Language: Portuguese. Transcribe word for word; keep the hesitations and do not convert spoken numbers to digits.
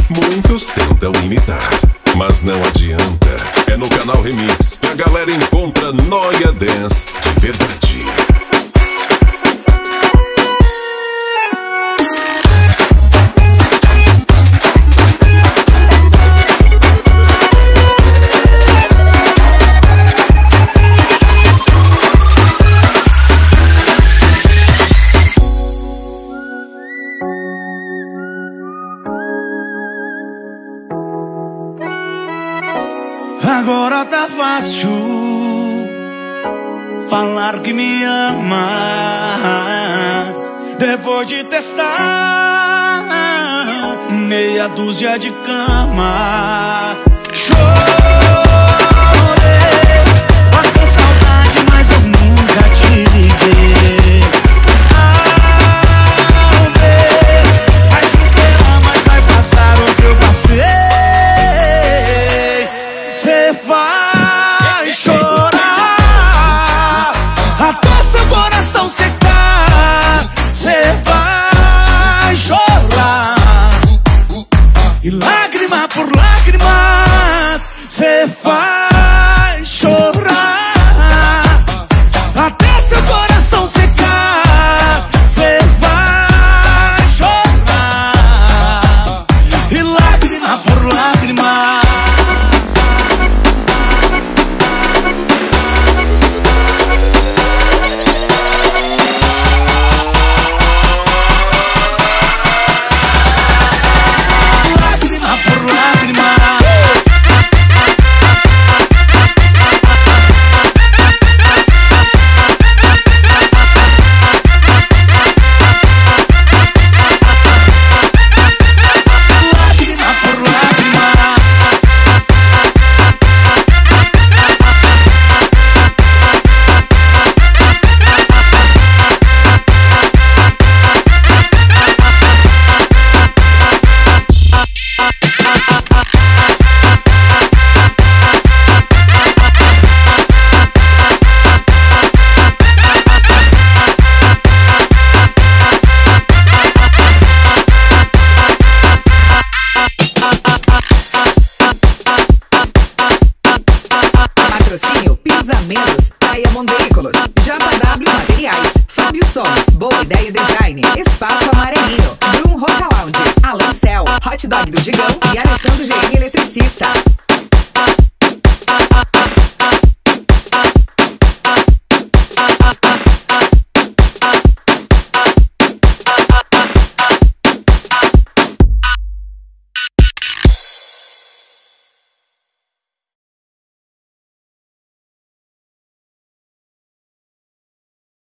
Muitos tentam imitar, mas não adianta. É no canal Remix que a galera encontra Noia Dance de verdade. Agora tá fácil falar que me ama, depois de testar meia dúzia de cama.